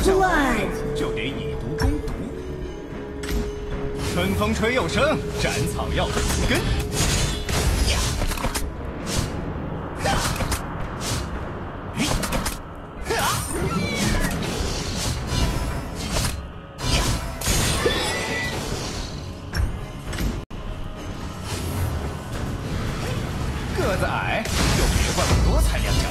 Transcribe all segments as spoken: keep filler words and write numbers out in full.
想活命，就得以毒攻毒。春风吹又生，斩草要除根。个子矮，就别怪我多踩两脚。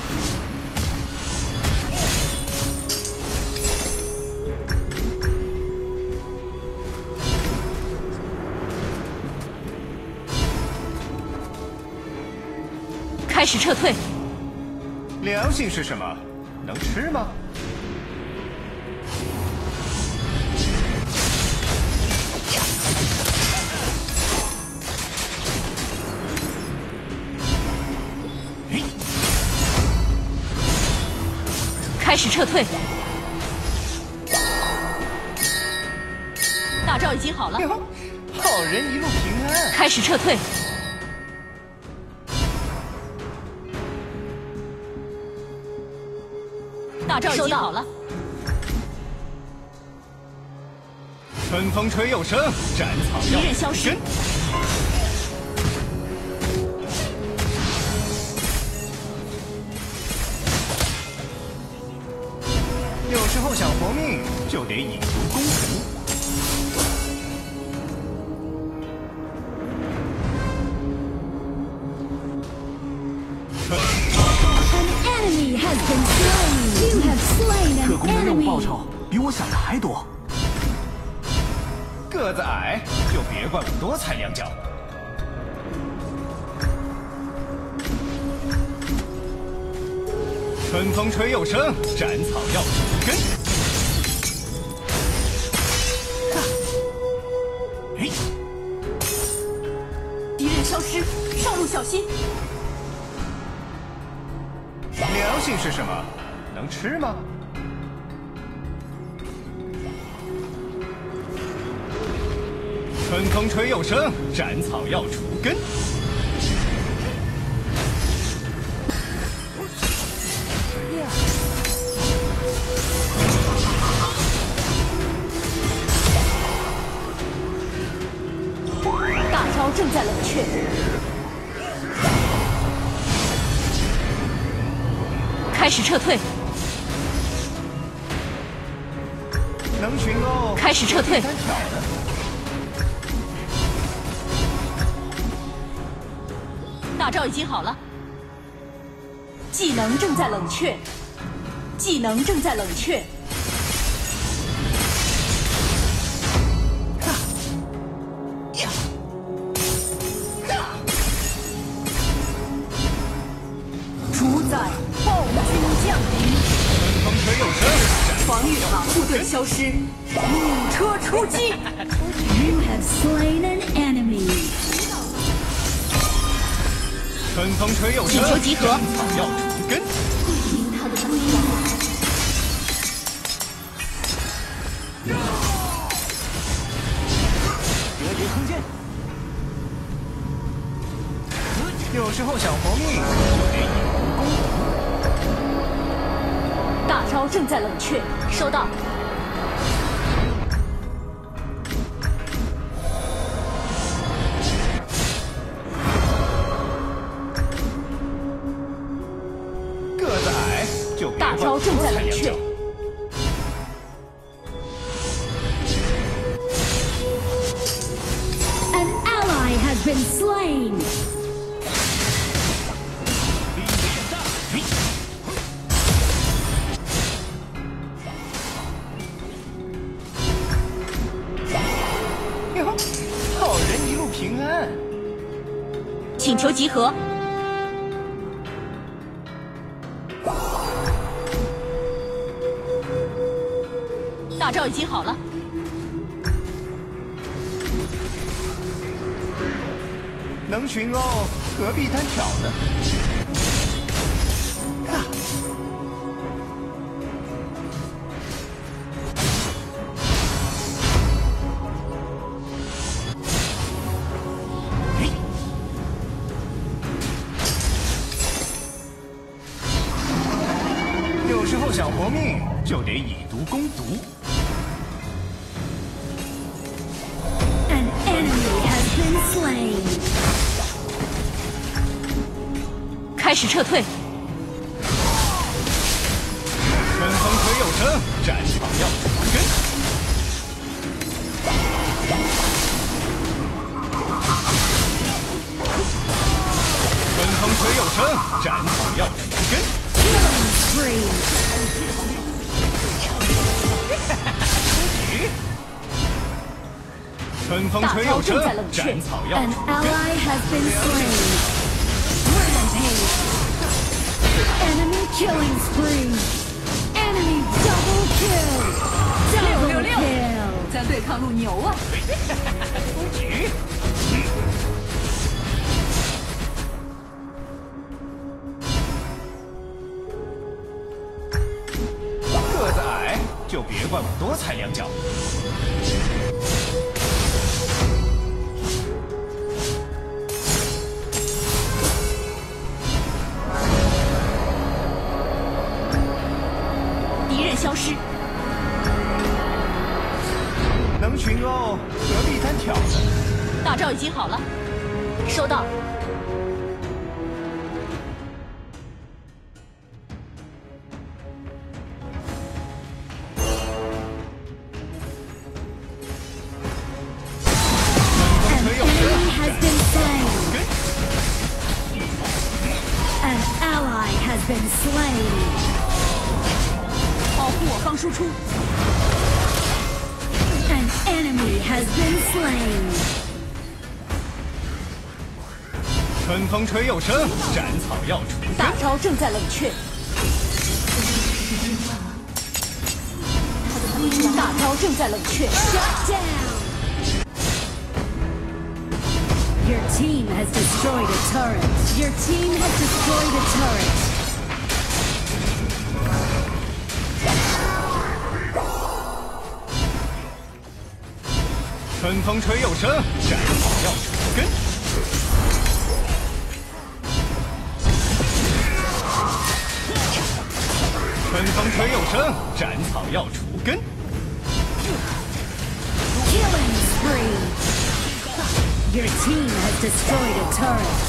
开始撤退。 良心是什么？能吃吗？ 开始撤退。大招已经好了。 好人一路平安。 开始撤退。大招已经好了。 春风吹又生，斩草要除根。敌人消失。有时候想活命，就得以毒攻毒。 特工的任务报酬比我想的还多。 个子矮，就别怪我多踩两脚。春风吹又生，斩草要除根。嘿， 敌人消失，上路小心。 良心是什么？能吃吗？春风吹又生，斩草要除根。 大招正在冷却。开始撤退。 能群殴。 开始撤退。大招已经好了。技能正在冷却。技能正在冷却。主宰暴君降临。 春风吹又生， 防御塔部队消失。弩车出击。 You have slain an enemy. 春风吹又生， 请求集合。 斩草要除根。 他的归来。 折叠空间。 有时候想活命，就得以毒攻毒。 大招正在冷却，收到。 个子矮，就别大招正在冷却。 An ally has been slain. 好人一路平安。 请求集合。大招已经好了。 能群殴，何必单挑呢？ 有时候想活命，就得以毒攻毒。 An enemy has been slain. 开始撤退。 春风吹又生，斩草要除根。春风吹又生，斩草要除根。 Killing spree. 春风吹又生，斩草要 An 除根。 ally has been slain. Rampage. Enemy killing spree. Enemy double kill. 六 Double 六 kill. 咱对抗路牛啊！ 出局。个子矮，就别怪我多踩两脚。 敌人消失， 能群殴，何必单挑呢？ 大招已经好了，收到。 An enemy has been slain. An ally has been slain. 保护我方输出， An enemy has been slain. 春风吹又生，斩草要除根。 大招正在冷却。大招正在冷却。 Shut down. Your team has destroyed a turret. Your team has destroyed a turret. 春风吹又生，斩草要除根。春风吹又生，斩草要除根。 Killing spree. Your team has destroyed a turret.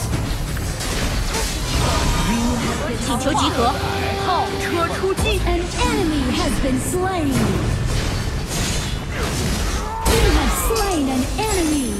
请求集合，炮车出击。 An enemy has been slain. You have slain an enemy.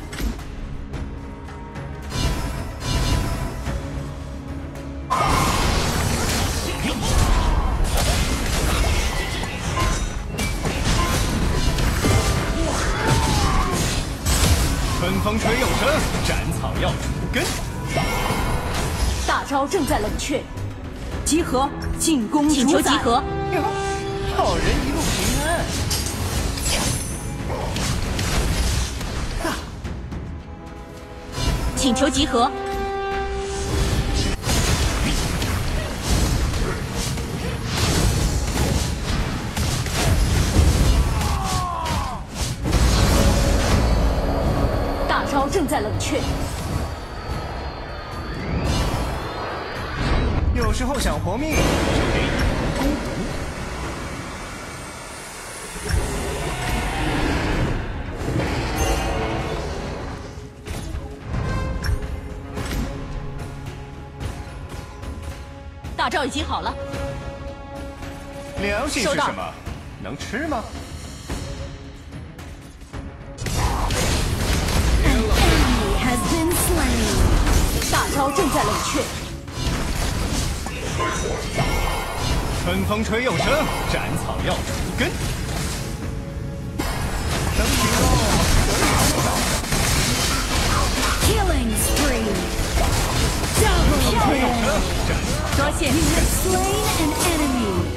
春风吹又生，斩草要除根。 大招正在冷却，集合，进攻请求集合。 好人一路平安。 请求集合。大招正在冷却， 有时候想活命，就得以毒攻毒。 大招已经好了， 良心是收到什么？能吃吗？ An enemy has been slain. 大招正在冷却。 春风吹又生，斩草要除根。能群殴， Killing spree. Double 吹又 kill. 生，斩草。 多谢。 You have slain an enemy.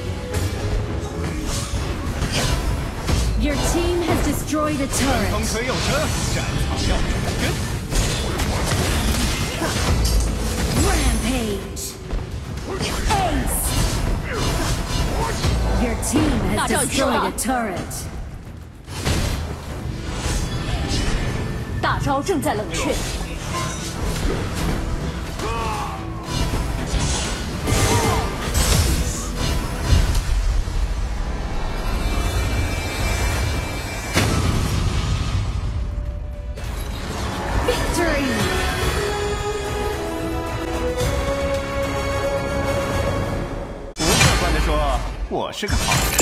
Your team has destroyed a 风 turret. 吹又生，斩草要除根。 Rampage. Ace. Your team has 大招已经收 destroyed 到 a turret. 大招正在冷却。 我是个好人。